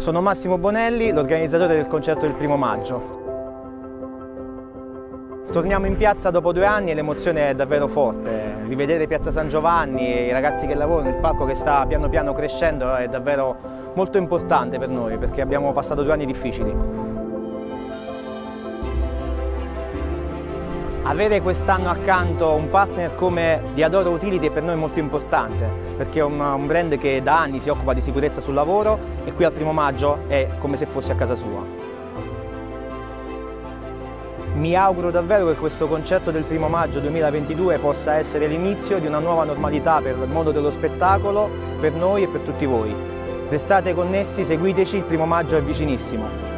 Sono Massimo Bonelli, l'organizzatore del concerto del 1° maggio. Torniamo in piazza dopo 2 anni e l'emozione è davvero forte. Rivedere Piazza San Giovanni, i ragazzi che lavorano, il palco che sta piano piano crescendo è davvero molto importante per noi perché abbiamo passato 2 anni difficili. Avere quest'anno accanto un partner come Diadoro Utility è per noi molto importante perché è un brand che da anni si occupa di sicurezza sul lavoro e qui al 1° maggio è come se fosse a casa sua. Mi auguro davvero che questo concerto del 1° maggio 2022 possa essere l'inizio di una nuova normalità per il mondo dello spettacolo, per noi e per tutti voi. Restate connessi, seguiteci, il 1° maggio è vicinissimo.